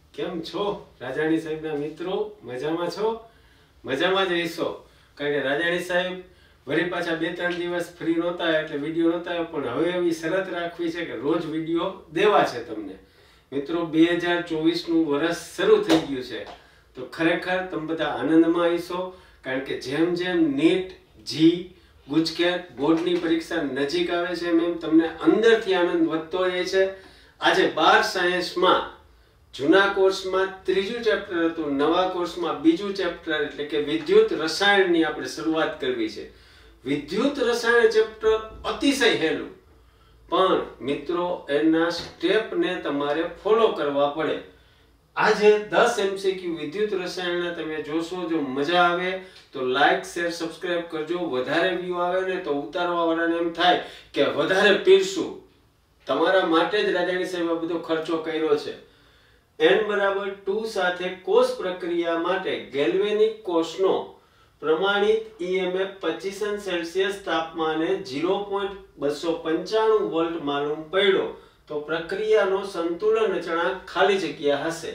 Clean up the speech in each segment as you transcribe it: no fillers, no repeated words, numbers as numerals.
કેમ છો રાજાણી સાહેબના મિત્રો? મજામાં છો? મજામાં જ રહીશો, કારણ કે રાજાણી સાહેબ વળી પાછા 2-3 દિવસ ફ્રી નહોતા એટલે વિડીયો નહોતા આવ્યો, પણ હવે એવી શરત રાખવી છે કે રોજ વિડીયો દેવા છે તમને. મિત્રો 2024નું વર્ષ શરૂ થઈ ગયું છે, તો ખરેખર તમે બધા આનંદમાં આવીશો, કારણ કે જેમ જેમ નીટ, જી, ગુજકેટ બોર્ડની પરીક્ષા નજીક આવે છે એમ તમને અંદરથી આનંદ વધતો જાય છે. આજે 12 સાયન્સમાં જૂના કોર્સમાં 3જું ચેપ્ટર હતું, નવા કોર્સમાં 2જું ચેપ્ટર એટલે કે વિદ્યુત રસાયણની આપણે શરૂઆત કરવી છે. વિદ્યુત રસાયણ ચેપ્ટર અતિશય સહેલું, પણ મિત્રો એના સ્ટેપને તમારે ફોલો કરવા પડે. આજે 10 MCQ વિદ્યુત રસાયણના તમે જોશો, જો મજા આવે તો લાઈક, શેર, સબસ્ક્રાઇબ કરજો. વધારે વ્યૂ આવે ને તો ઉતારવા વાળાને એમ થાય કે વધારે પીરશું, તમારા માટે જ રાજાણી સાહેબ બધો ખર્ચો કર્યો છે. n=2 સાથે કોષ પ્રક્રિયા માટે ગેલ્વેનિક કોષનો પ્રમાણિત EMF 25°C તાપમાને 0.295 વોલ્ટ માલુમ પડ્યો તો પ્રક્રિયાનો સંતુલન અચળાંક ખાલી જગ્યા હશે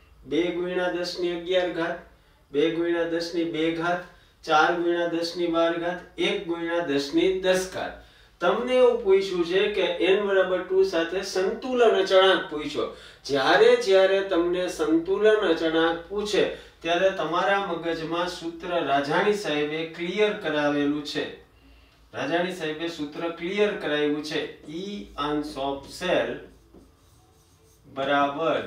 2 × 10^11, 2 × 10^2, 4 × 10^12, 1 × 10^10. તમને એવું પૂછ્યું છે કે n=2 સાથે સંતુલન અચળાંક પૂછ્યો. જ્યારે તમને સંતુલન અચળાંક પૂછે ત્યારે તમારા મગજમાં સૂત્ર રાજાણી સાહેબે ક્લિયર કરાવેલું છે. રાજાણી સાહેબે સૂત્ર ક્લિયર કરાવ્યું છે. Eₙ બરાબર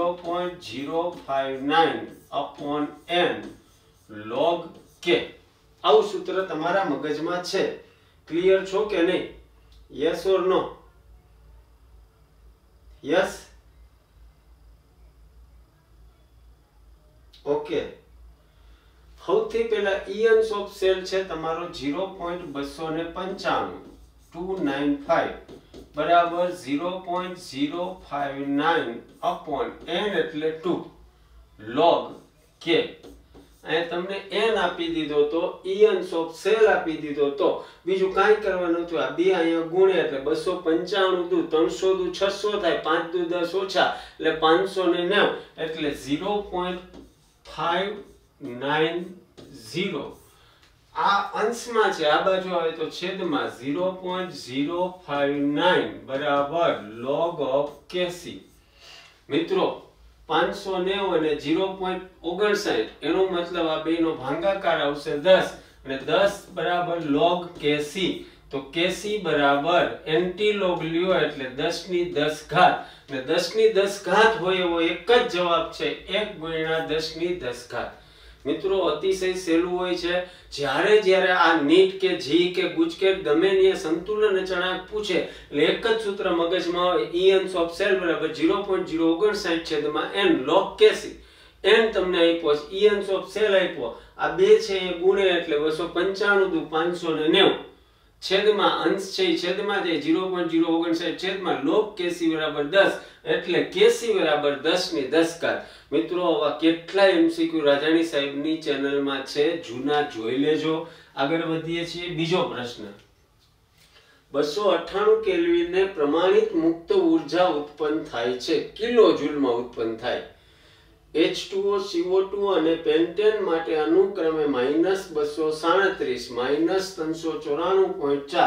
0.059/n log k. આવું સૂત્ર તમારા મગજમાં છે. ક્લિયર છો કે નહીં? Yes or no? Yes? Okay. સૌથી પહેલા Eₙ છે તમારો 0.295 બરાબર 0.059/n એટલે 2 log k. અહીં તમને n આપી દીધો તો Eₙ આપી દીધો તો બીજું કાંઈ કરવાનું નથી. આ બે અહીંયા ગુણે એટલે 295 દુ 300 દુ 600 થાય, 5 દુ 10 ઓછા એટલે 590 એટલે 0.590. આ અંશમાં છે, આ બાજુ આવે તો છેદમાં 0.059 બરાબર log of kc. મિત્રો 590 અને 0.59 એનો મતલબ આ બેનો ભાગાકાર આવશે 10 અને 10 બરાબર log kc. તો kc બરાબર એન્ટીલોગ લ્યો એટલે 10^10 અને 10^10 હોય એવો એક જ જવાબ છે 1 × 10^10. મિત્રો અતિશય સહેલું હોય છે. જ્યારે આ નીટ કે જી કે ગુજકેટ ગમે ને સંતુલન અચળાંક પૂછે એટલે એક જ સૂત્ર મગજમાં હોય, Eₙ બરાબર 0.059/n log kc. n તમને આપ્યો છે, Eₙ આપ્યો, આ બે છે એ ગુણે એટલે 295 દુ 590 છેદમાં અંશ છે એ છેદમાં જાય 0.059 છેદમાં log kc બરાબર 10 એટલે kc બરાબર 10^10. મિત્રો આવા કેટલા MCQ રાજાણી સાહેબની ચેનલમાં છે, જૂના જોઈ લેજો. આગળ વધીએ છીએ. બીજો પ્રશ્ન. 298 કેલ્વિનને પ્રમાણિત મુક્ત ઉર્જા ઉત્પન્ન થાય છે, કિલો જૂલમાં ઉત્પન્ન થાય. H2O, CO2 અને પેન્ટેન માટે અનુક્રમે -237, -394.4,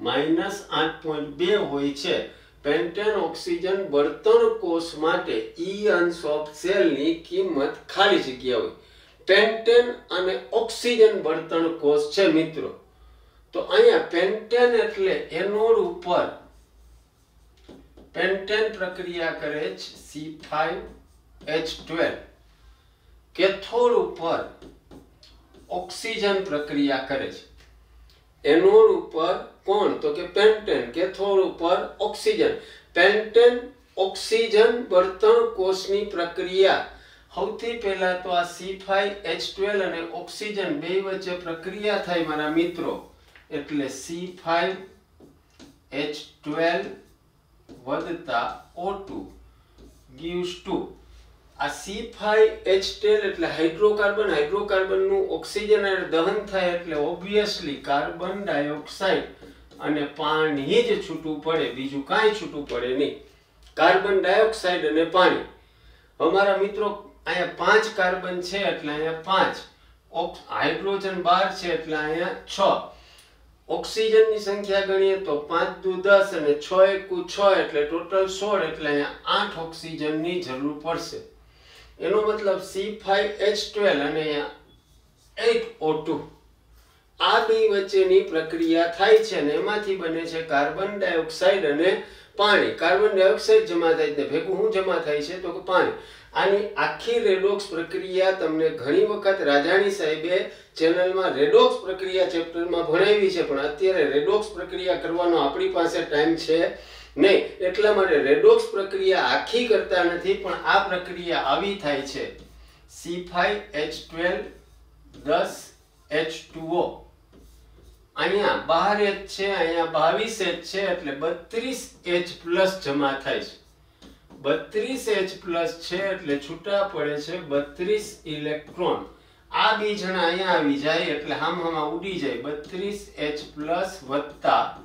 -8.2 હોય છે. પેન્ટેન ઓક્સિજન બળતણ કોષ માટે Eₙ ની કિંમત ખાલી જગ્યા હોય. પેન્ટેન અને ઓક્સિજન બળતણ કોષ છે મિત્રો. તો અહીંયા પેન્ટેન એટલે એનોડ ઉપર પેન્ટેન પ્રક્રિયા કરે છે C5H12, કેથોડ ઉપર ઓક્સિજન પ્રક્રિયા કરે છે. એનોડ ઉપર કોણ? તો કે પેન્ટેન, કેથોડ ઉપર ઓક્સિજન. પેન્ટેન ઓક્સિજન બળતણ કોષની પ્રક્રિયા. સૌથી પહેલા તો આ C5H12 અને ઓક્સિજન બે વચ્ચે પ્રક્રિયા થાય મારા મિત્રો, એટલે C5H12 વત્તા O2 gives 2. આ C5H12 એટલે હાઇડ્રોકાર્બનનું ઓક્સિજન દહન થાય એટલે ઓબ્વિયસલી કાર્બન ડાયોક્સાઇડ અને પાણી જ છૂટું પડે, બીજું કાંઈ છૂટું પડે નહીં. કાર્બન ડાયોક્સાઇડ અને પાણી. અમારા મિત્રો અહીંયા 5 કાર્બન છે એટલે અહીંયા 5, હાઇડ્રોજન 12 છે એટલે અહીંયા 6. ઓક્સિજનની સંખ્યા ગણીએ તો 5 દુ 10 અને 6 એકુ 6 એટલે ટોટલ 16, એટલે અહીંયા 8 ઓક્સિજનની જરૂર પડશે. એનો મતલબ C5H12 અને અહીંયા 8O2. આ બે વચ્ચેની પ્રક્રિયા થાય છે અને એમાંથી બને છે કાર્બન ડાયોક્સાઇડ અને પાણી. કાર્બન ડાયોક્સાઇડ જમા થાય છે ભેગું શું જમા થાય છે તો કે પાણી. આની આખી રેડોક્સ પ્રક્રિયા તમને ઘણી વખત રાજાણી સાહેબે ચેનલમાં રેડોક્સ પ્રક્રિયા ચેપ્ટરમાં ભણાવી છે, પણ અત્યારે રેડોક્સ પ્રક્રિયા કરવાનો આપણી પાસે ટાઈમ છે નહીં, એટલા માટે રેડોક્સ પ્રક્રિયા આખી કરતા નથી, પણ આ પ્રક્રિયા આવી થાય છે. C5H12 10H2O. અહીંયા 12H છે, અહીંયા 22H છે એટલે 32H+ જમા થાય છે. 32H+ છે એટલે છૂટા પડે છે 32 ઇલેક્ટ્રોન. આ બે જણા અહીંયા આવી જાય એટલે હામહામાં ઉડી જાય. 32H+ વત્તા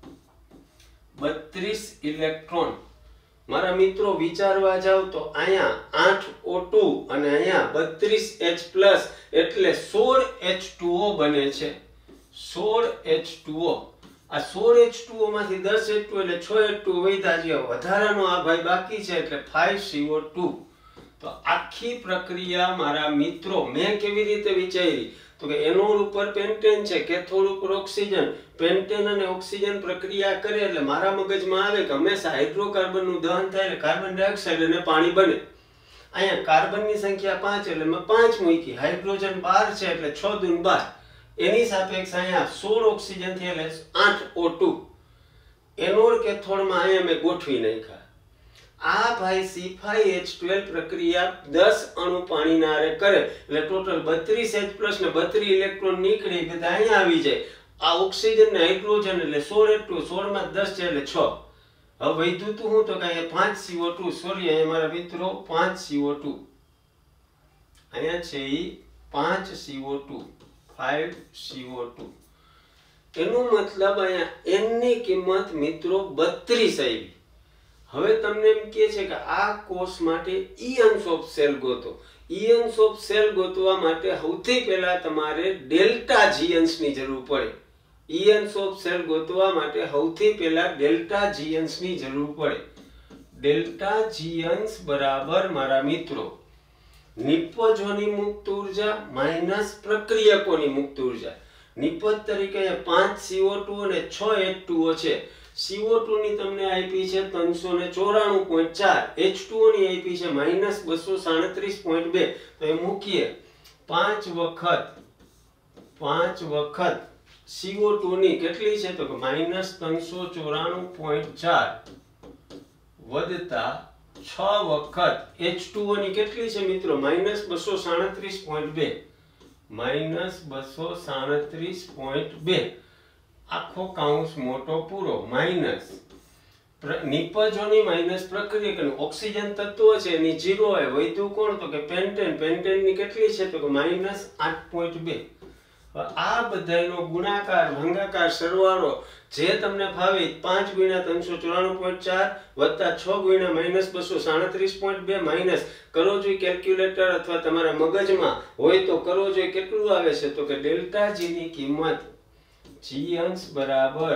32 ઇલેક્ટ્રોન. મારા મિત્રો વિચારવા જાવ તો અહીંયા 8O2 અને અહીંયા 32H+ એટલે 16H2O બને છે. 16H2O. આ 16H2O માંથી 10H2 એટલે 6H2 વધ્યા છે. વધારાનો આ ભાઈ બાકી છે એટલે 5CO2. તો આખી પ્રક્રિયા મારા મિત્રો મેં કેવી રીતે વિચારી તો કે એનોડ ઉપર પેન્ટેન છે, કેથોડ ઉપર ઓક્સિજન. પેન્ટેન અને ઓક્સિજન પ્રક્રિયા કરે એટલે મારા મગજમાં આવે કે હંમેશા હાઇડ્રોકાર્બનનું દહન થાય એટલે કાર્બન ડાયોક્સાઇડ અને પાણી બને. અહીંયા કાર્બનની સંખ્યા 5 એટલે મેં 5 મૂકી. હાઇડ્રોજન 12 છે એટલે 6 દુ 12. એની સાપેક્ષ અહીંયા 16 ઓક્સિજન થી એટલે 8O2. એનોડ કેથોડમાં અહીંયા મેં ગોઠવી નાખ્યા. આ ભાઈ C5H12 પ્રક્રિયા 10 અણુ પાણીના હારે કરે એટલે ટોટલ 32H+ ને 32 ઇલેક્ટ્રોન નીકળી બધા અહીંયા આવી જાય. આ ઓક્સિજન ને હાઇડ્રોજન એટલે 16H2, 16 માં 10 છે એટલે 6. હવે વધ્યું તું હું તો કે અહીંયા 5CO2, સોરી અહીંયા મારા મિત્રો 5CO2. અહીંયા છે ઈ 5CO2, 5CO2. એનો મતલબ અહીંયા n ની કિંમત મિત્રો 32 આવી. હવે તમને એમ કહે છે કે આ કોષ માટે ઇયન્સ ઓફ સેલ ગોતો. ઇયન્સ ઓફ સેલ ગોતવા માટે સૌથી પહેલા તમારે ડેલ્ટા જીયન્સ ની જરૂર પડે. ઇયન્સ ઓફ સેલ ગોતવા માટે સૌથી પહેલા ડેલ્ટા જીયન્સ ની જરૂર પડે. ડેલ્ટા જીયન્સ બરાબર મારા મિત્રો નિપજોની મુક્ત ઉર્જા માઈનસ પ્રક્રિયકોની મુક્ત ઉર્જા. નિપજ તરીકે 5CO2 અને 6H2O છે. CO2 ની તમને આપી છે 394.4, H2O ની આપી છે -237.2. તો એ મૂકીએ 5 વખત CO2 ની કેટલી છે તો કે -394.4 વત્તા 6 વખત H2O ની કેટલી છે મિત્રો -237.2, -237.2 આખો કૌંસ મોટો પૂરો માઈનસ નિપજોની માઈનસ પ્રક્રિયકનું ઓક્સિજન તત્વો છે એની 0 હોય. વધ્યું કોણ તો કે પેન્ટેન. પેન્ટેન ની કેટલી છે તો કે -8.2. આ બધાયનો ગુણાકાર ભાગાકાર સરવાળો જે તમને ફાવે 5 × 394.4 વત્તા 6 × -237.2 માઈનસ કરો જોઈએ કેલ્ક્યુલેટર અથવા તમારા મગજમાં હોય તો કરો જોઈએ કેટલું આવે છે તો કે ડેલ્ટા જી ની કિંમત જીઅંશ બરાબર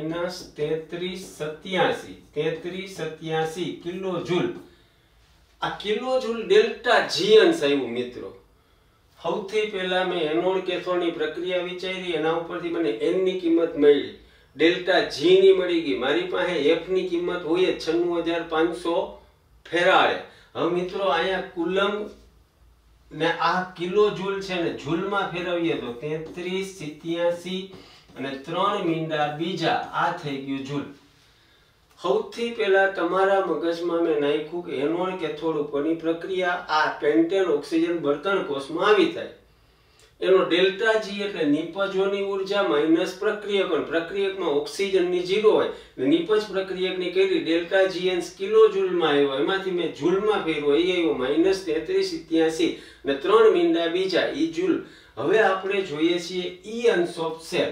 -3387 કિલોજૂલ. આ કિલોજૂલ ડેલ્ટા જીઅંશ આવ્યું મિત્રો. સૌથી પહેલા મેં એનોડ કેથોડની પ્રક્રિયા વિચારી, એના ઉપરથી મને n ની કિંમત મળી, ડેલ્ટા જી ની મળી ગઈ. મારી પાસે f ની કિંમત હોય 96500 ફેરાડે. હવે મિત્રો અહીંયા કુલમ ને આ કિલોજૂલ છે ને જૂલમાં ફેરવીએ તો 33 87 અને 3 મીંડા બીજા આ થઈ ગયું જૂલ. સૌથી પહેલા તમારા મગજમાં મેં નાખ્યું કે એનોડ કેથોડ ઉપરની પ્રક્રિયા આ પેન્ટેન ઓક્સિજન બળતણ કોષમાં આવી થાય. એનો ડેલ્ટા જી એટલે નિપજોની ઉર્જા માઈનસ પ્રક્રિયકન. પ્રક્રિયકમાં ઓક્સિજનની 0 હોય. નિપજ પ્રક્રિયકની કરી ડેલ્ટા જીએન્સ કિલોજૂલમાં આવ્યો, એમાંથી મેં જૂલમાં ફેરવ્યો, એ આવ્યો -33 87 ને 3 મીંડા બીજા ઈ જૂલ. હવે આપણે જોઈએ છીએ ions of cell.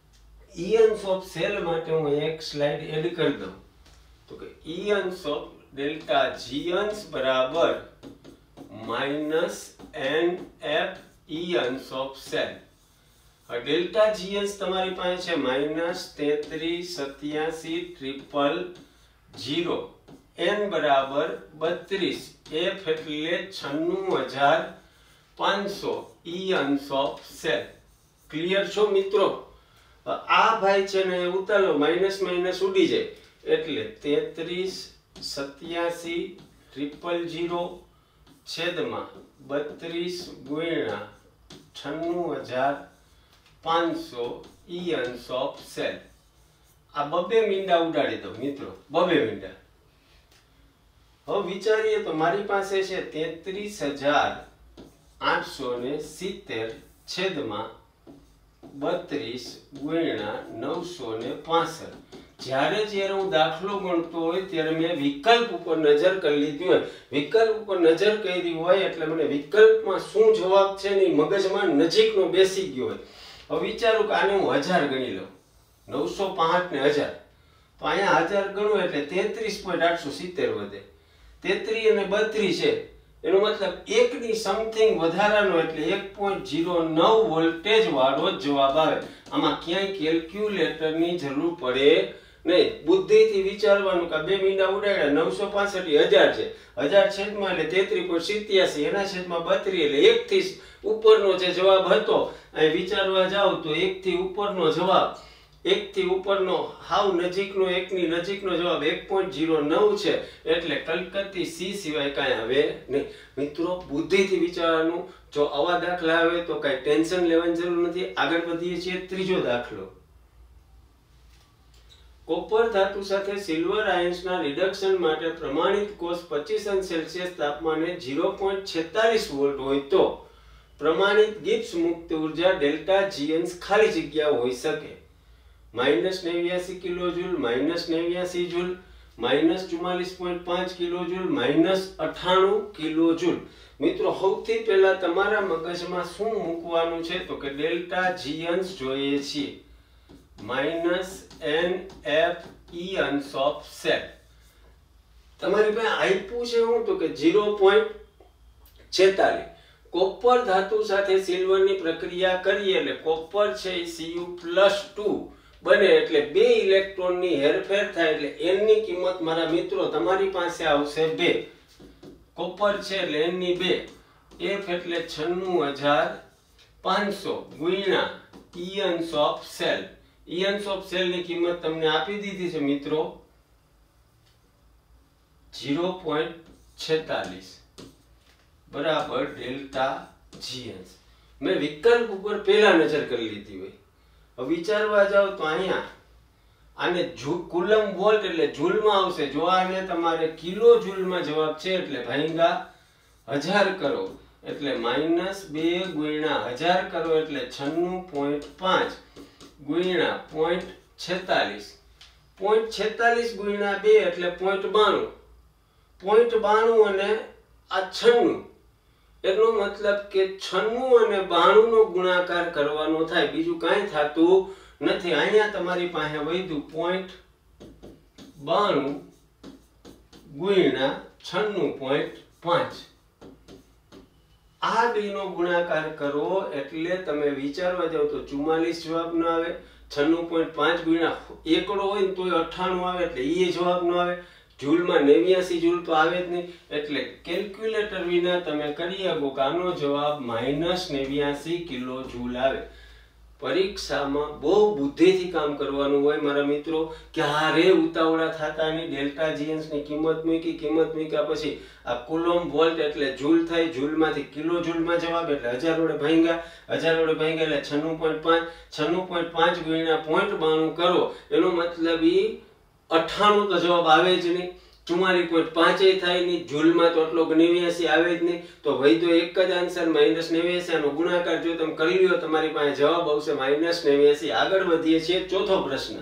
Ions of cell માટે હું એક સ્લાઇડ એડ કરી દઉં તો કે ઇયન્સ ઓફ ડેલ્ટા જી અંશ બરાબર માઇનસ NF E અંશ ઓફ સેલ. ડેલ્ટા જી અંશ તમારી પાસે છે -338700, n બરાબર 32, f એટલે 96500, E અંશ ઓફ સેલ. ક્લિયર છો મિત્રો? આ ભાઈ છે ને ઉતારો માઇનસ માઇનસ ઉડી જાય એટલે 338700 છેદમાં 32 ગુણ્યા 96500 E અંશ ઓફ સેલ. આ બબે મીંડા ઉડાડી દો મિત્રો, બબે મીંડા. હવે વિચારીએ તો મારી પાસે છે 33870 છેદમાં 32 ગુણ્યા 965. જ્યારે હું દાખલો ગણતો હોય ત્યારે મેં વિકલ્પ ઉપર નજર કરી લીધી હોય. વિકલ્પ ઉપર નજર કરી હોય એટલે મને વિકલ્પમાં શું જવાબ છે ને મગજમાં નજીકનો બેસી ગયો હોય. હવે વિચારું કે આને હું 1000 ગણી લઉં, 965 ને 1000, તો અહીંયા 1000 ગણું એટલે 33.870 વધે. 33 અને 32 છે એનો મતલબ એકની સમથિંગ વધારાનો એટલે 1.09 વોલ્ટેજ વાળો જવાબ આવે. આમાં ક્યાંય કેલ્ક્યુલેટરની જરૂર પડે નહીં. બુદ્ધિથી વિચારવાનું કે બે મીંડા ઉડાડ્યા 965 1000 છે, 1000 છેદમાં એટલે 33.87, એના છેદમાં 32 એટલે 1 થી ઉપરનો જે જવાબ હતો અહીં વિચારવા જાવ તો 1 થી ઉપરનો જવાબ, 1 થી ઉપરનો હાવ નજીકનો, 1 ની નજીકનો જવાબ 1.09 છે એટલે કલકત્તી સી સિવાય કાંઈ આવે નહીં. મિત્રો બુદ્ધિથી વિચારવાનું. જો આવા દાખલા આવે તો કાંઈ ટેન્શન લેવાની જરૂર નથી. આગળ વધીએ છીએ. ત્રીજો દાખલો. કોપર ધાતુ સાથે સિલ્વર આયન્સના રિડક્શન માટે પ્રમાણિત કોષ 25°C તાપમાને 0.46 વોલ્ટ હોય તો પ્રમાણિત ગિબ્સ મુક્ત ઉર્જા ડેલ્ટા જી અંશ ખાલી જગ્યા હોઈ શકે. -89 કિલોજૂલ, -89 જૂલ, -44.5 કિલોજૂલ, -98 કિલોજૂલ. મિત્રો સૌથી પહેલા તમારા મગજમાં શું મૂકવાનું છે તો કે ડેલ્ટા જી અંશ જોઈએ છીએ. -NF E અંશ ઓફ સેલ. તમારી પાસે આપ્યું છે હું તો કે 0.46. કોપર ધાતુ સાથે સિલ્વરની પ્રક્રિયા કરીએ એટલે કોપર છે એ Cu+2 બને એટલે 2 ઇલેક્ટ્રોનની હેરફેર થાય એટલે n ની કિંમત મારા મિત્રો તમારી પાસે આવશે 2. કોપર છે એટલે n ની 2, f એટલે 96500 ગુણ્યા E અંશ ઓફ સેલ. E અંશ ઓફ સેલ ની કિંમત તમને આપી દીધી છે મિત્રો 0.46 બરાબર ડેલ્ટા જી અંશ. મેં વિકલ્પ ઉપર પહેલા નજર કરી લીધી હોય. હવે વિચારવા જાવ તો અહીંયા આને કુલમ વોલ્ટ એટલે જૂલમાં આવશે. જો આને તમારે કિલો જૂલમાં જવાબ છે એટલે ભાંગા 1000 કરો એટલે -2 ગુણ્યા 1000 કરો એટલે 96.5 ગુણ્યા 0.46. 0.46 ગુણ્યા 2 એટલે 0.92. 0.92 અને આ 96 એનો મતલબ કે 96 અને 92 નો ગુણાકાર કરવાનો થાય, બીજું કાંઈ થતું નથી. અહીંયા તમારી પાસે વધ્યું 0.92 ગુણ્યા 96.5. આ બેનો ગુણાકાર કરો એટલે તમે વિચારવા જાવ તો 44 જવાબ ન આવે. 96.5 ગુણ્યા એકડો હોય ને તોય 98 આવે એટલે એ જવાબ ન આવે. જૂલમાં 89 જૂલ તો આવે જ નહીં એટલે કેલ્ક્યુલેટર વિના તમે કરી શકો કે આનો જવાબ -89 કિલો જૂલ આવે. પરીક્ષામાં બહુ બુદ્ધિથી કામ કરવાનું હોય મારા મિત્રો. ક્યારે ઉતાવળા થતા નહીં. ડેલ્ટા જી અંશની કિંમત મૂક્યા પછી આ કુલોમ્બ વોલ્ટ એટલે જૂલ થાય, જૂલમાંથી કિલો જૂલમાં જવાબ એટલે 1000 વડે ભાંગ્યા, 1000 વડે ભાંગ્યા એટલે 96.5. 96.5 ગુણ્યા 0.92 કરો એનો મતલબ ઈ 98 તો જવાબ આવે જ નહીં. 44.5 થાય નહીં. જૂલમાં તો આટલો 89 આવે જ નહીં. તો વૈધો એક જ આન્સર -89. આનો ગુણાકાર જો તમે કરી લ્યો તમારી પાસે જવાબ આવશે -89. આગળ વધીએ છીએ. ચોથો પ્રશ્ન.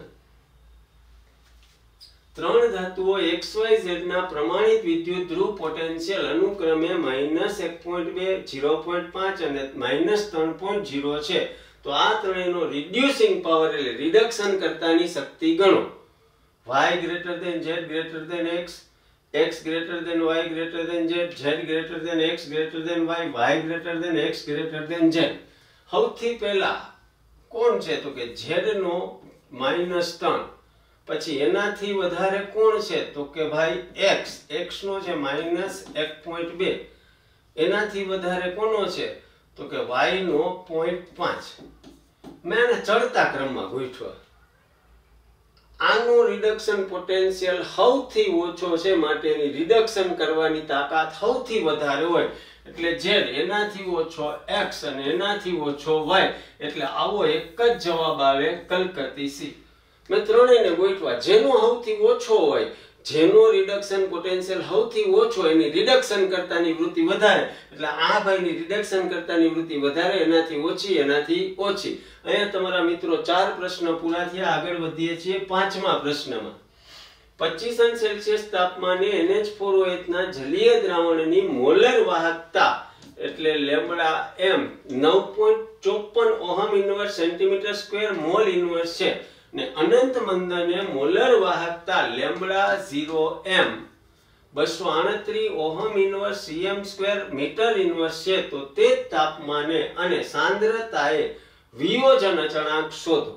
3 ધાતુઓ XYZ ના પ્રમાણિત વિદ્યુત ધ્રુવ પોટેન્શિયલ અનુક્રમે -1.2, 0.5 અને -3.0 છે. તો આ ત્રણેયનો રિડ્યુસિંગ પાવર એટલે રિડક્શન કરતાની શક્તિ ગણો. y greater than z greater than x, x greater than y greater than z, z greater than x greater than y, y greater than x greater than z. સૌથી પહેલા કોણ છે તો કે z નો -3, પછી એનાથી વધારે કોણ છે તો કે ભાઈ x નો છે -1.2, એનાથી વધારે કોનો છે તો કે y નો 0.5. મેં એને ચડતા ક્રમમાં ગોઠવ્યા. આનો રિડક્શન પોટેન્શિયલ સૌથી ઓછો છે, માટે એની રિડક્શન કરવાની તાકાત સૌથી વધારે હોય, એટલે z એનાથી ઓછો x અને એનાથી ઓછો y, એટલે આવો એક જ જવાબ આવે, કલકત્તી C. મેં ત્રણેયને ગોઠવા. જેનો સૌથી ઓછો હોય, જેનો રિડક્શન પોટેન્શિયલ સૌથી ઓછો, એની રિડક્શન કરતાની વૃત્તિ વધારે, એટલે આ ભાઈની રિડક્શન કરતાની વૃત્તિ વધારે, એનાથી ઓછી, એનાથી ઓછી. અહીંયા તમારા મિત્રો 4 પ્રશ્ન પૂરા થયા. આગળ વધીએ છીએ 5મા પ્રશ્નમાં. 25°C તાપમાને NH4OH ના જલીય દ્રાવણની મોલર વાહકતા એટલે lambda m 9.54 ohm inverse centimetre square mole inverse છે, ને અનંત મંદને મોલર વાહકતા lambda 0m 238 ohm inverse cm square metre inverse છે, તો તે તાપમાને અને સાંદ્રતાએ વિયોજન અચળાંક શોધો.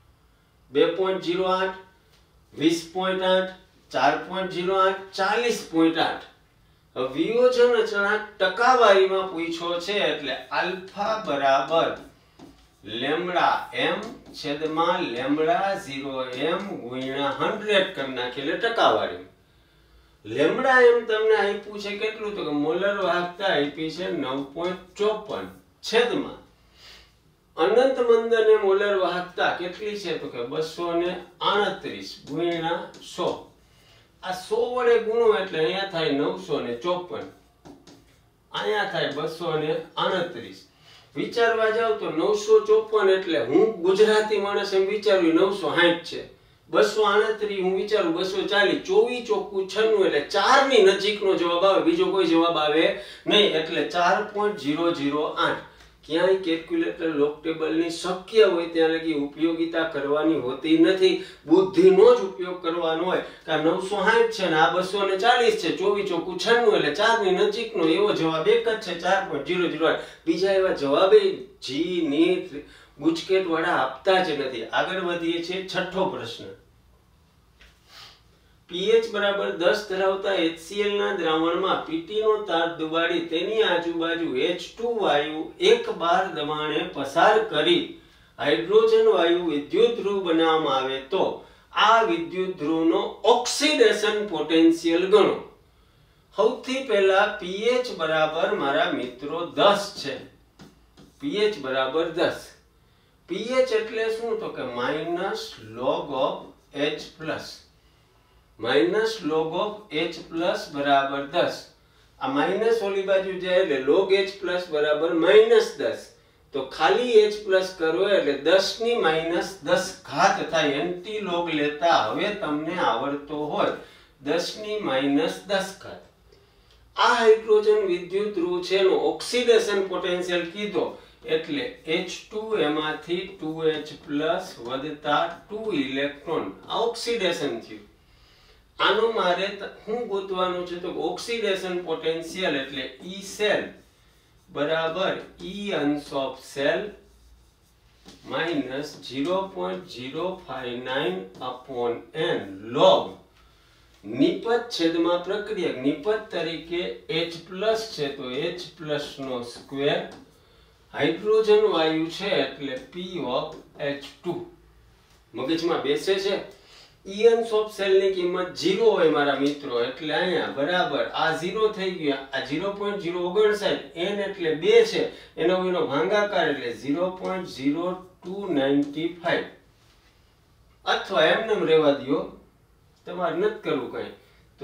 2.08, 20.8, 4.08, 40.8. વિયોજન અચળાંક ટકાવારીમાં પૂછ્યો છે, એટલે આલ્ફા બરાબર લેમ્બડા m છેદમાં લેમ્બડા 0m ગુણ્યા 100 કરી નાખીએ, એટલે ટકાવારી. લેમ્બડા m તમને આપ્યું છે કેટલું તો કે મોલર વાહકતા આપી છે 9.54 છેદમાં અનંત મંદને મોલર વાહકતા કેટલી છે તો કે 238 ગુણ્યા 100. આ 100 વડે ગુણો એટલે અહીંયા થાય 954, અહીંયા થાય 238. વિચારવા જાવ તો 954 એટલે હું ગુજરાતી માણસ એમ વિચારું 960 છે, 238 હું વિચારું 240, 24 ચોખ્ખું 96, એટલે 4 ની નજીકનો જવાબ આવે, બીજો કોઈ જવાબ આવે નહીં, એટલે 4.008. ક્યાંય કેલ્ક્યુલેટર લોક ટેબલની શક્ય હોય ત્યાં લગી ઉપયોગિતા કરવાની હોતી નથી, બુદ્ધિનો જ ઉપયોગ કરવાનો હોય. કે 960 છે ને આ 240 છે, 24 ચોખ્ખું 96, એટલે 4 ની નજીકનો એવો જવાબ એક જ છે, 4.008. બીજા એવા જવાબે જી નીટ ગુજકેટ વાળા આપતા જ નથી. આગળ વધીએ છીએ 6થો પ્રશ્ન. pH બરાબર 10 ધરાવતા HCl ના દ્રાવણમાં PT નો તાર દુબાડી તેની આજુબાજુ H2 વાયુ એક બાર દબાણે પસાર કરી હાઇડ્રોજન વાયુ વિદ્યુત ધ્રુવ બનાવવામાં આવે તો આ વિદ્યુત ધ્રુવનો ઓક્સિડેશન પોટેન્શિયલ ગણો. સૌથી પહેલા pH બરાબર મારા મિત્રો 10 છે, pH બરાબર 10. pH એટલે શું તો કે -log of H+, -log of H+ બરાબર 10. આ માઈનસ ઓલી બાજુ જાય એટલે log H+ બરાબર -10. તો ખાલી H+ કરો એટલે 10 ની -10 ઘાત થાય. એન્ટી લોગ લેતા હવે તમને આવડતો હોય 10 ની -10 ઘાત. આ હાઇડ્રોજન વિદ્યુત ધ્રુવ છે એનો ઓક્સિડેશન પોટેન્શિયલ કીધો, એટલે H2 એમાંથી 2H+ વધતા 2 ઇલેક્ટ્રોન, આ ઓક્સિડેશન થયું. આનો મારે શું ગોતવાનું છે તો ઓક્સિડેશન પોટેન્શિયલ એટલે E cell બરાબર E અંશ of cell minus 0.059 upon n log નિપજ છેદમાં પ્રક્રિયક. નિપજ તરીકે H+ છે તો H+ નો સ્ક્વેર, હાઇડ્રોજન વાયુ છે એટલે P of H2. મગજમાં બેસે છે. E અંશ ઓફ સેલ ની કિંમત 0 હોય મારા મિત્રો, એટલે અહીંયા બરાબર આ 0 થઈ ગયું, આ 0.059, n એટલે 2 છે, એનો ભાગાકાર એટલે 0.0295. અથવા એમનેમ રહેવા દો, તમારે નથી કરવું કઈ, તો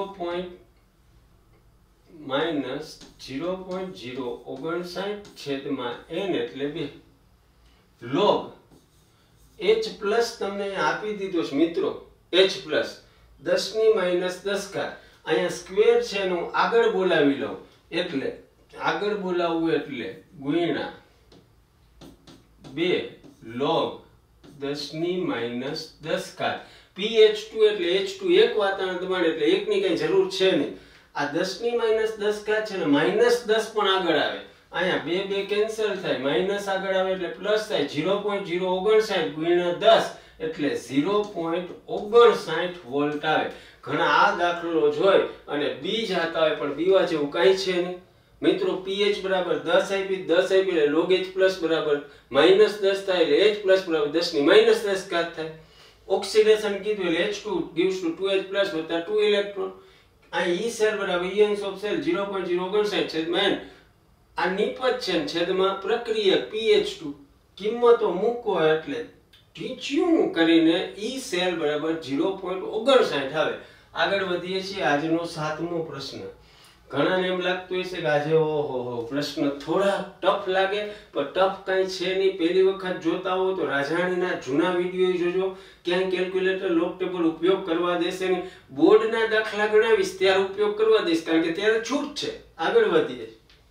0.059 છેદમાં n એટલે 2 log H+ તમને આપી દીધો છે મિત્રો, H+ 10 ની -10 ઘાત. અહીંયા સ્ક્વેર છે એનું આગળ બોલાવી લઉં, એટલે આગળ બોલાવવું એટલે ગુણ્યા 2 log 10 ની -10 ઘાત. P pH2 એટલે H2 એક વાતાવરણ દબાણ એટલે 1 ની કઈ જરૂર છે નહીં. આ 10 ની -10 ઘાત છે ને -10 પણ આગળ આવે. અહીંયા બે બે કેન્સલ થાય, માઈનસ આગળ આવે એટલે પ્લસ થાય. 0.059 ગુણ્યા 10 એટલે 0.59 વોલ્ટ આવે. ઘણા આ દાખલો જોઈ અને બી જાતા હોય પણ બીવા જેવું કાંઈ છે નહીં. મિત્રો pH બરાબર 10 આપી 10 આપી એટલે log H પ્લસ બરાબર -10 થાય એટલે H પ્લસ બરાબર 10 ની -10 ઘાત થાય. ઓક્સિડેશન કીધું એટલે H2 gives to 2H plus વત્તા 2 ઇલેક્ટ્રોન. આ E સેલ બરાબર ions of cell 0.059 છેદમાં n. આ નિપજ છે છેદમાં પ્રક્રિયક pH2 કિંમતો મૂકો એટલે ટીચ્યું કરીને E સેલ બરાબર 0.59 આવે. આગળ વધીએ છીએ આજનો 7મો પ્રશ્ન. ઘણાને એમ લાગતું હશે કે આજે ઓહો પ્રશ્ન થોડા ટફ લાગે, પણ ટફ કાંઈ છે નહીં. પહેલી વખત જોતા હો તો રાજાણીના જૂના વિડીયો જોજો. ક્યાંય કેલ્ક્યુલેટર લોગ ટેબલ ઉપયોગ કરવા દેશે નહીં. બોર્ડના દાખલા ગણાવીશ ત્યારે ઉપયોગ કરવા દઈશ, કારણ કે ત્યારે છૂટ છે. આગળ વધીએ.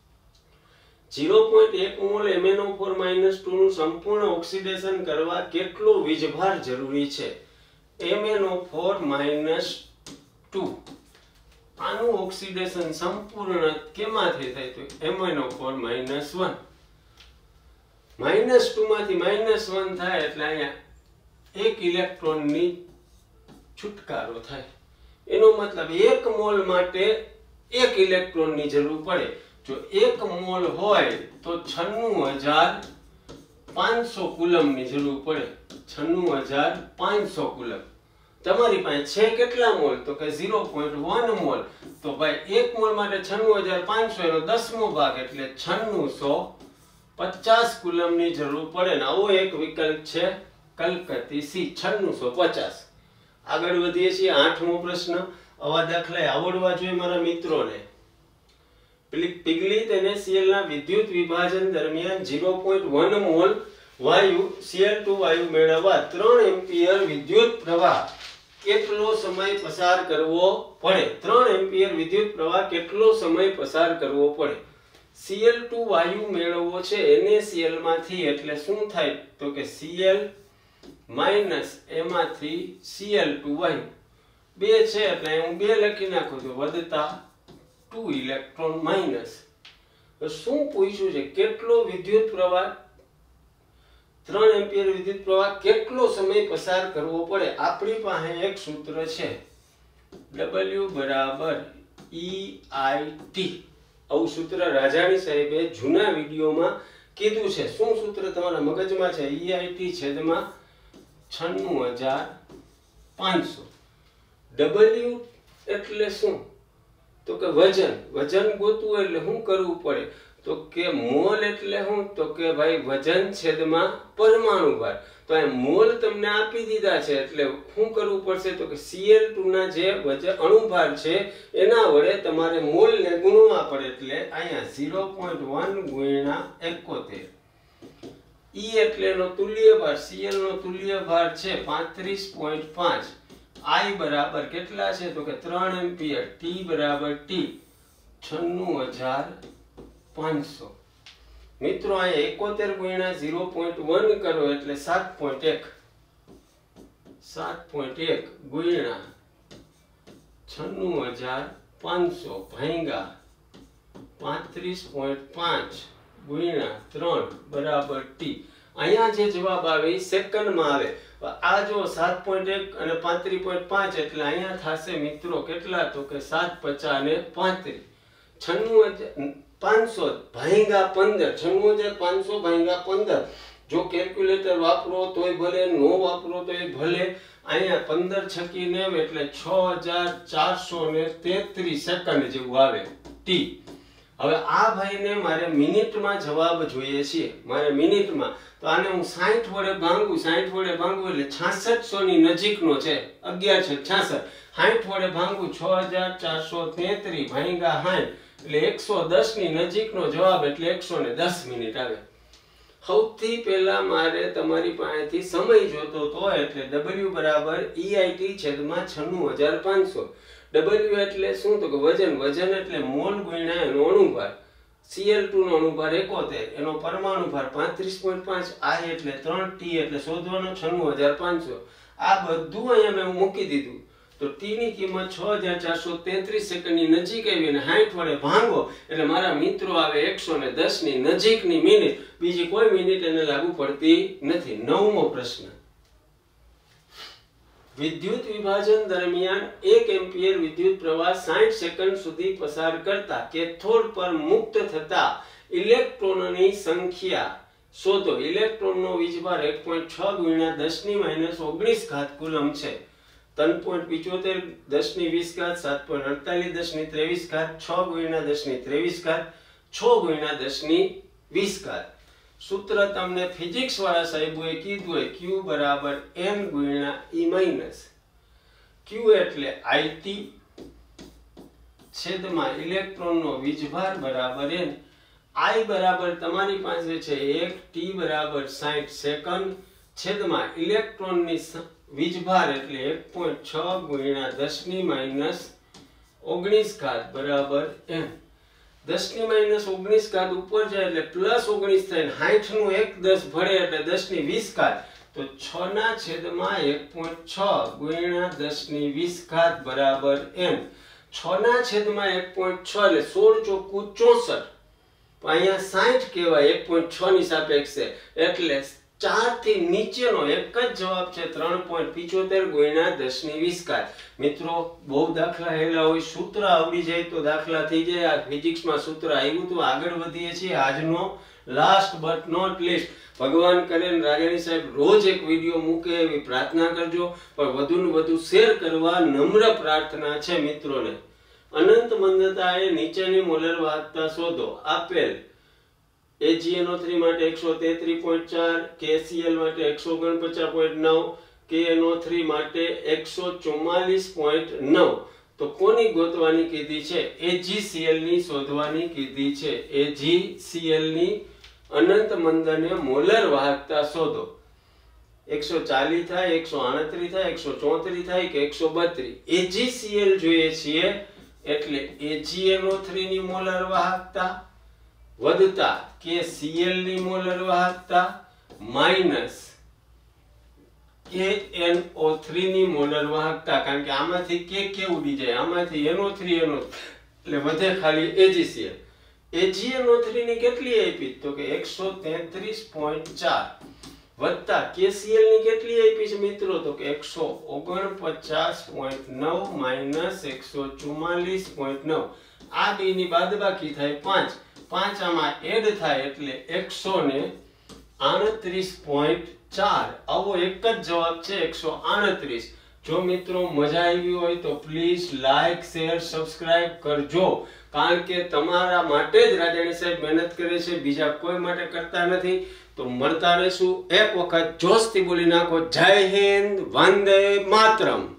0.1 મોલ MnO4 - 2 નું સંપૂર્ણ ઓક્સિડેશન કરવા કેટલો વીજભાર જરૂરી છે? MnO4 - 2 આનું ઓક્સિડેશન સંપૂર્ણ કેમાંથી થાય તો MnO4 - 1. -2 માંથી -1 થાય એટલે અહીંયા એક ઇલેક્ટ્રોનની છુટકારો થાય. એનો મતલબ 1 મોલ માટે 1 ઇલેક્ટ્રોનની જરૂર પડે. જો 1 મોલ હોય તો 96500 કુલમની જરૂર પડે. 96500 કુલમ. તમારી પાસે છે કેટલા મોલ તો કે 0.1 મોલ. તો ભાઈ 1 મોલ માટે 96500 એનો 10મો ભાગ એટલે 9650 કુલમની જરૂર પડે. ને આવો એક વિકલ્પ છે કલકત્તી સી 9650. આગળ વધીએ છીએ 8મો પ્રશ્ન. આવા દાખલા આવડવા જોઈએ મારા મિત્રોને. પિગલિત અને Cl ના વિદ્યુત વિભાજન દરમિયાન 0.1 મોલ વાયુ Cl2 વાયુ મેળવવા 3 એમ્પિયર વિદ્યુત પ્રવાહ કેટલો સમય પસાર કરવો પડે? 3 એમ્પિયર વિદ્યુત પ્રવાહ કેટલો સમય પસાર કરવો પડે? Cl2 વાયુ મેળવવો છે NaCl માંથી એટલે શું થાય તો કે Cl માઈનસ એમાંથી Cl2 વાયુ. 2 છે એટલે હું 2 લખી નાખું છું, વધતા 2 ઇલેક્ટ્રોન માઈનસ. શું પૂછ્યું છે? કેટલો વિદ્યુત પ્રવાહ 3 એમ્પિયર વિદ્યુત પ્રવાહ કેટલો સમય પસાર કરવો પડે? આપણી પાસે એક સૂત્ર છે W બરાબર EIT. આવું સૂત્ર રાજાણી સાહેબે જૂના વિડીયોમાં કીધું છે. શું સૂત્ર તમારા મગજમાં છે? EIT છેદમાં 96500. W એટલે શું તો કે વજન. વજન ગોતવું એટલે શું કરવું પડે તો કે મોલ એટલે શું તો કે ભાઈ વજન છેદમાં પરમાણુ ભાર. તો આ મોલ તમને આપી દીધા છે એટલે શું કરવું પડશે તો કે Cl2 ના જે વજન અણુભાર છે એના વડે તમારે મોલને ગુણવા પડે. એટલે અહીંયા 0.1 ગુણ્યા 71. E એટલે એનો તુલ્ય ભાર, Cl નો તુલ્ય ભાર છે 35.5. I બરાબર કેટલા છે તો કે 3 એમ્પિયર. T બરાબર T 96500. મિત્રો અહીંયા 71 ગુણ્યા 0.1 કરો એટલે 7.1. 7.1 ગુણ્યા 96500 ભાગ્યા 35.5 ગુણ્યા 3 બરાબર T. અહીંયા જે જવાબ આવે એ સેકન્ડમાં આવે. આ જો 7.1 અને 35.5 એટલે અહીંયા થશે મિત્રો કેટલા તો કે 750 ને 35. 96500 ભાગ્યા 15. 96500 ભાગ્યા 15. જો કેલ્ક્યુલેટર વાપરો તોય ભલે, નો વાપરો તોય ભલે. અહીંયા 15 છકી 9 એટલે 6433 સેકન્ડ જેવું આવે T. હવે આ ભાઈને મારે મિનિટમાં જવાબ જોઈએ છે. મારે મિનિટમાં તો આને હું 60 વડે ભાંગું. 60 વડે ભાંગું એટલે 6600 ની નજીકનો છે. 11 છે 66. 60 વડે ભાંગું 6433 ભાગ્યા 60 એટલે 110 ની નજીકનો જવાબ એટલે 110 મિનિટ આવે. સૌથી પહેલા મારે તમારી પાસેથી સમય જોતો તો એટલે W બરાબર EIT છેદમાં 96500. W એટલે શું તો કે વજન. વજન એટલે મોલ ગુણ્યા એનો અણુભાર. Cl2 નો અણુભાર 71, એનો પરમાણુ ભાર 35.5. I એટલે 3, T એટલે શોધવાનો 96500. આ બધું અહીંયા મેં મૂકી દીધું તો t ની કિંમત 6433 સેકન્ડની નજીક આવી અને 60 વડે ભાંગો એટલે મારા મિત્રો આવે 110 ની નજીકની મિનિટ, બીજી કોઈ મિનિટ એને લાગુ પડતી નથી. 9મો પ્રશ્ન. વિદ્યુત વિભાજન દરમિયાન 1 એમ્પિયર વિદ્યુત પ્રવાહ 60 સેકન્ડ સુધી પસાર કરતા કેથોડ પર મુક્ત થતા ઇલેક્ટ્રોનની સંખ્યા શોધો. ઇલેક્ટ્રોનનો વીજભાર 1.6 ગુણ્યા 10 ની -19 ઘાત કુલમ છે. 3.75 10 ની 20 ઘાત, 7.48 10 ની 23 ઘાત, 6 ગુણ્યા 10 ની 23 ઘાત, 6 ગુણ્યા 10 ની 20 ઘાત. સૂત્ર તમને ફિઝિક્સ વાળા સાહેબોએ કીધું હોય q બરાબર n ગુણ્યા e માઈનસ. q એટલે it છેદમાં ઇલેક્ટ્રોનનો વીજભાર બરાબર n. I બરાબર તમારી પાસે છે 1, t બરાબર 60 સેકન્ડ છેદમાં ઇલેક્ટ્રોનની વીજભાર એટલે 1.6 ગુણ્યા 10 ની -19 ઘાત બરાબર n. 10 ની -19 ઘાત ઉપર જાય એટલે +19 થાય, 60 નું 1 10 ભળે એટલે 10 ની 20 ઘાત, તો 6 ના છેદમાં 1.6 ગુણ્યા 10 ની 20 ઘાત બરાબર n. 6 ના છેદમાં 1.6 એટલે 16 ચોકુ 64, અહીંયા 60 કહેવાય 1.6 ની સાપેક્ષે, એટલે 4 થી નીચેનો એક જ જવાબ છે 3.75 ગુણ્યા 10 ની 20 ઘાત. મિત્રો બહુ દાખલા હેલા હોય, સૂત્ર આવડી જાય તો દાખલા થઈ જાય. આ ફિઝિક્સમાં સૂત્ર આવ્યું તો આગળ વધીએ છીએ. આજનો લાસ્ટ બટ નોટ લીસ્ટ, ભગવાન કરે રાજાણી સાહેબ રોજ એક વિડીયો મૂકે એવી પ્રાર્થના કરજો, પણ વધુને વધુ શેર કરવા નમ્ર પ્રાર્થના છે મિત્રોને. અનંત મંદતાએ નીચેની મોલર વાહકતા શોધો. આપેલ AgNO3 માટે 133.4, KCl માટે 149.9, KNO3 માટે 144.9. તો કોની ગોતવાની કીધી છે? AgCl ની શોધવાની કીધી છે. AgCl ની અનંત મંદને મોલર વાહકતા શોધો. 140 થાય, 138 થાય, 134 થાય કે 132? AgCl જોઈએ છીએ એટલે AgNO3 ની મોલર વાહકતા વધતા KCl ની મોલર વાહકતા માઈનસ KNO3 ની મોલર વાહકતા, કારણ કે આમાંથી કે ઉડી જાય, આમાંથી NO3 એટલે વધે ખાલી AgCl. AgNO3 ની કેટલી આપી તો કે 133.4 વત્તા KCl ની કેટલી આપી છે મિત્રો તો કે 149.9 માઈનસ 144.9. આ બે ની બાદબાકી થાય 5, 5 આમાં એડ થાય એટલે 138.4. આવો એક જ જવાબ છે 138. જો મિત્રો મજા આવી હોય તો પ્લીઝ લાઈક, શેર, સબસ્ક્રાઇબ કરજો, કારણ કે તમારા માટે જ રાજાણી સાહેબ મહેનત કરે છે, બીજા કોઈ માટે કરતા નથી. તો મળતા રહેશું. એક વખત જોશથી બોલી નાખો, જય હિન્દ, વંદે માતરમ.